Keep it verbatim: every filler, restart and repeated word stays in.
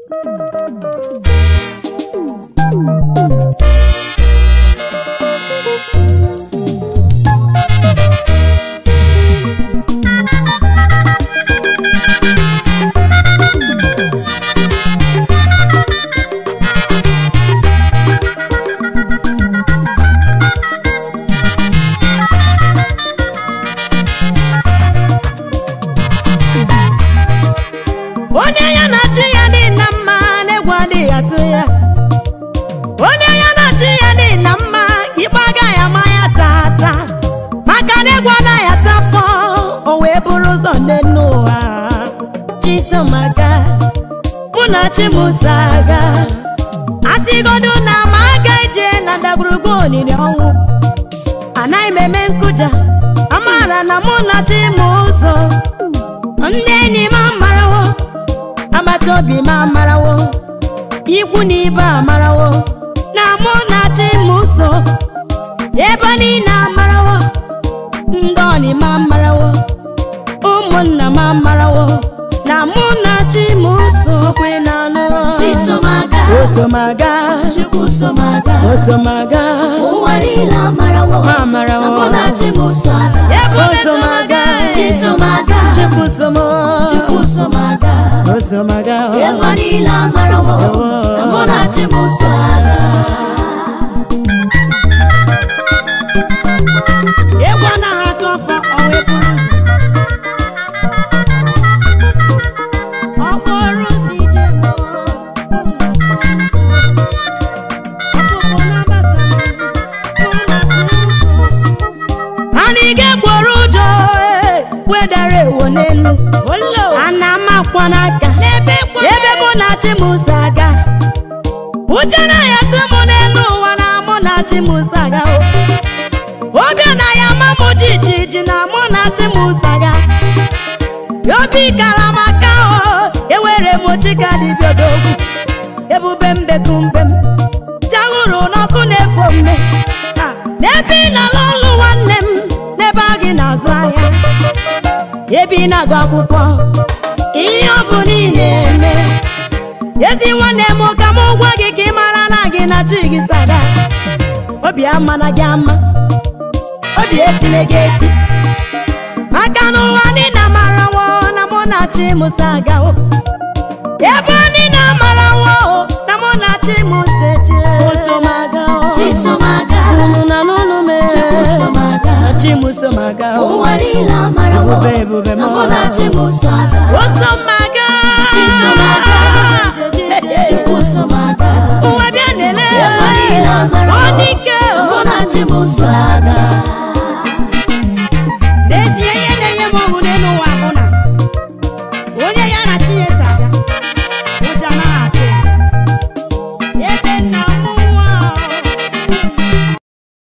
Chim saga asigodu na maga ije na ndagrugo ni nyawu anai meme nkuja amara na muna Chim so ndeni mamarawo amatobi mamarawo ikwu ni iba amarawo na muna Chim so ebani na amarawo ndoni mamarawo umunna mamarawo na muna Chim so kwena no Chisomaga Osomaga Chikusomaga Osomaga Uwarila marawo Marawo na muna Chim saga Osomaga Chisomaga Chikusomo Chikusomaga Osomaga Uwarila marawo na muna Chim saga Ewana hato fa owepu Anamakwanaga ebe muna Chim saga Utana ya simunenu wana muna Chim saga Obia na ya mamu jijiji na muna Chim saga Yobi kalamaka o ewere mochika dibiodogu Ebu bembe kumbem Jahuru noku nefome Nebi na lolu wanem Nebagi na zwaya Ebi na gwakwukwo ihe obu niile eme ezi nwanne m ka m gwa gị ka ị mara na gị na chi gị saga obi ama na gị ama obi etile gị eti maka n'ụwa ndị na-amarawo na mụ na Chim saga o ebe ndị na-amarawo na mụ na Chim seche Osomaga Chisomaga unu na n'unu me Chikusomaga Chim somaga Uwarila marawo na muna Chim saga Osomaga Chisomaga Chikusomaga Uwabianele Uwarila marawo na muna Chim saga